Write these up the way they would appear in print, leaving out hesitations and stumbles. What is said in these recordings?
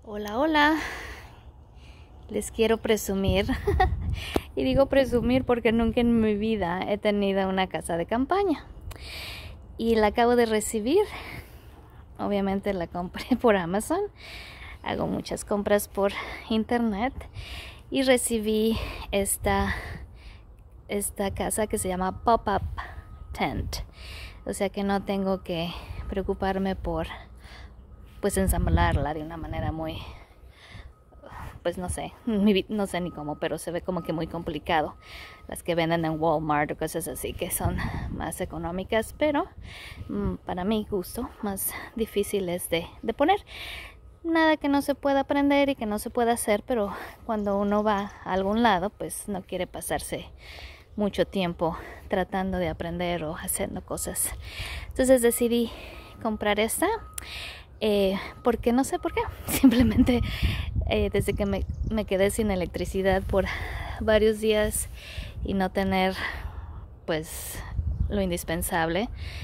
Hola, hola, les quiero presumir y digo presumir porque nunca en mi vida he tenido una casa de campaña y la acabo de recibir. Obviamente la compré por Amazon, hago muchas compras por internet y recibí esta casa que se llama Pop-Up Tent, o sea que no tengo que preocuparme por ensamblarla de una manera muy, no sé ni cómo, pero se ve como que muy complicado. Las que venden en Walmart o cosas así que son más económicas, pero para mi gusto más difíciles de poner. Nada que no se pueda aprender y que no se pueda hacer, pero cuando uno va a algún lado pues no quiere pasarse mucho tiempo tratando de aprender o haciendo cosas. Entonces decidí comprar esta. Porque no sé por qué, simplemente desde que me quedé sin electricidad por varios días y no tener pues lo indispensable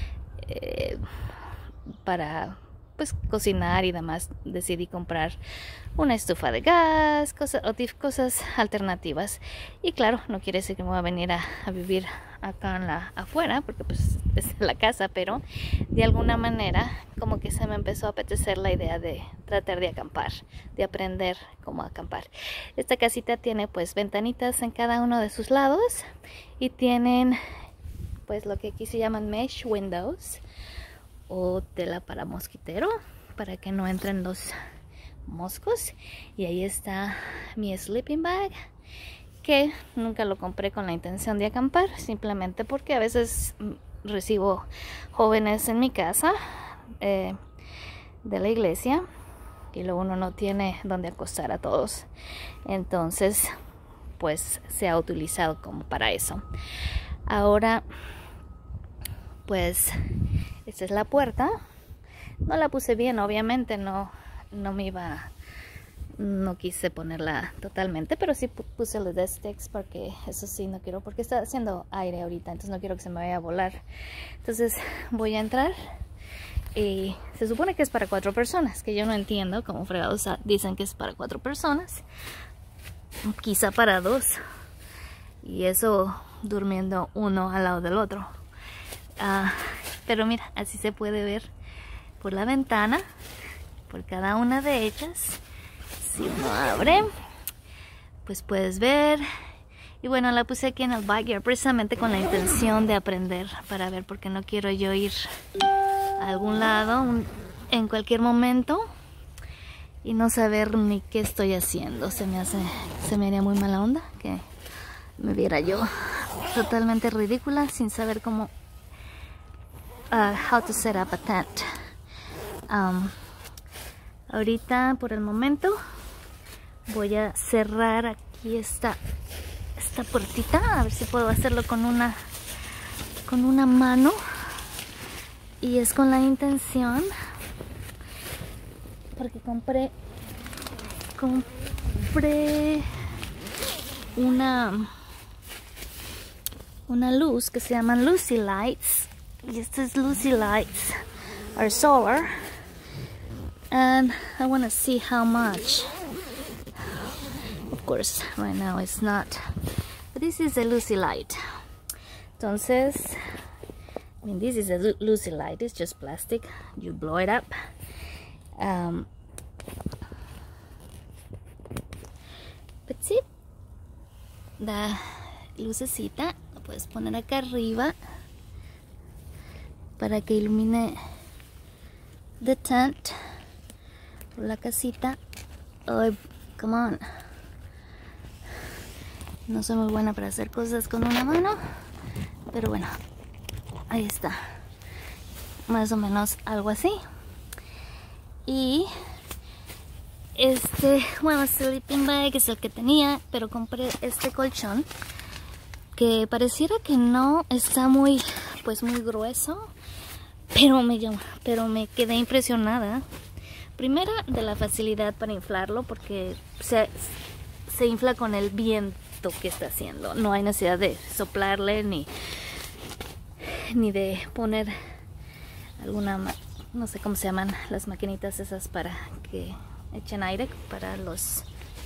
para cocinar y demás, decidí comprar una estufa de gas, cosas alternativas. Y claro, no quiere decir que me voy a venir a vivir acá afuera, porque pues es la casa, pero de alguna manera como que se me empezó a apetecer la idea de tratar de acampar, de aprender cómo acampar. Esta casita tiene pues ventanitas en cada uno de sus lados y tienen pues lo que aquí se llaman mesh windows o tela para mosquitero, para que no entren los moscos. Y ahí está mi sleeping bag, que nunca lo compré con la intención de acampar, simplemente porque a veces recibo jóvenes en mi casa de la iglesia y luego uno no tiene donde acostar a todos, entonces pues se ha utilizado como para eso. Ahora pues esta es la puerta. No la puse bien, obviamente no quise ponerla totalmente, pero sí puse los desk sticks porque eso sí no quiero, porque está haciendo aire ahorita, entonces no quiero que se me vaya a volar. Entonces voy a entrar y se supone que es para 4 personas, que yo no entiendo cómo fregados dicen que es para 4 personas, quizá para 2, y eso durmiendo uno al lado del otro. Pero mira, así se puede ver por la ventana, por cada una de ellas. Si uno abre, pues puedes ver. Y bueno, la puse aquí en el backyard precisamente con la intención de aprender, para ver, porque no quiero yo ir a algún lado en cualquier momento y no saber ni qué estoy haciendo. Se me haría muy mala onda que me viera yo totalmente ridícula sin saber cómo how to set up a tent. Ahorita por el momento voy a cerrar aquí esta puertita, a ver si puedo hacerlo con una mano, y es con la intención, porque compré una luz que se llaman Lucy Lights. Y estas Lucy Lights are solar, and I want to see how much. Of course, right now it's not, but this is a Lucy Light. Entonces, I mean, this is a Lucy Light. It's just plastic. You blow it up. But sí, la lucecita la puedes poner acá arriba para que ilumine the tent o la casita. Oh, come on. No soy muy buena para hacer cosas con una mano, pero bueno, ahí está, más o menos algo así. Y sleeping bag es el que tenía, pero compré este colchón que pareciera que no está muy grueso, pero me quedé impresionada. Primera, de la facilidad para inflarlo, porque se infla con el viento que está haciendo. No hay necesidad de soplarle ni de poner alguna, no sé cómo se llaman las maquinitas esas para que echen aire para los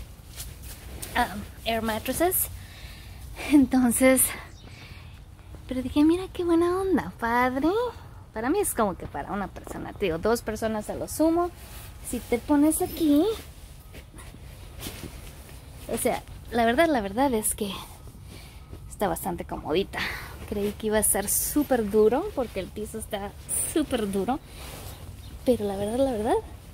air mattresses. Entonces, pero dije, mira qué buena onda, padre. Para mí es como que para una persona, te digo, 2 personas a lo sumo. Si te pones aquí, o sea, la verdad es que está bastante comodita. Creí que iba a ser súper duro porque el piso está súper duro, pero la verdad,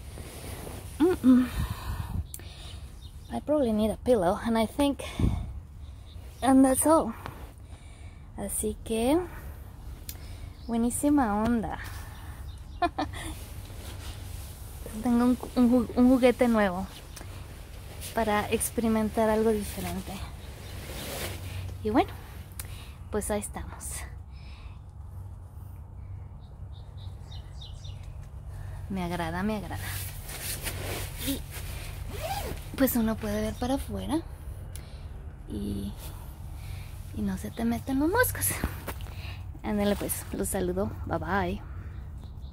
I probably need a pillow and I think, and that's all. Así que buenísima onda. Tengo un juguete nuevo para experimentar algo diferente. Y bueno, pues ahí estamos. Me agrada. Y pues uno puede ver para afuera y no se te meten los moscos. Ándale pues, los saludo. Bye bye.